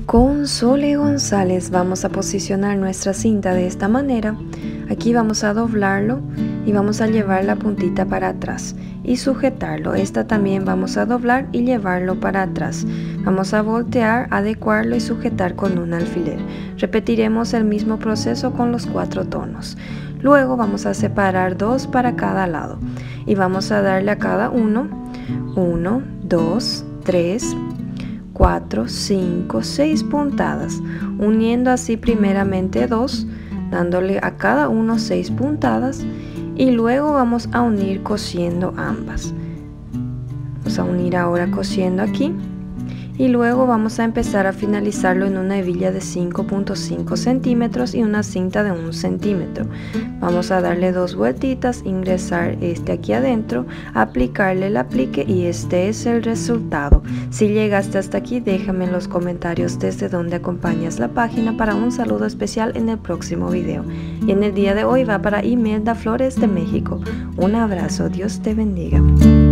Con Sole González vamos a posicionar nuestra cinta de esta manera. Aquí vamos a doblarlo y vamos a llevar la puntita para atrás y sujetarlo. Esta también vamos a doblar y llevarlo para atrás. Vamos a voltear, adecuarlo y sujetar con un alfiler. Repetiremos el mismo proceso con los 4 tonos. Luego vamos a separar 2 para cada lado y vamos a darle a cada uno 1, 2, 3, 4, 5, 6 puntadas, uniendo así primeramente 2, dándole a cada uno 6 puntadas y luego vamos a unir cosiendo ambas. Vamos a unir ahora cosiendo aquí y luego vamos a empezar a finalizarlo en una hebilla de 5.5 centímetros y una cinta de 1 centímetro. Vamos a darle 2 vueltitas, ingresar este aquí adentro, aplicarle el aplique y este es el resultado. Si llegaste hasta aquí, déjame en los comentarios desde donde acompañas la página para un saludo especial en el próximo video. Y en el día de hoy va para Imelda Flores de México. Un abrazo, Dios te bendiga.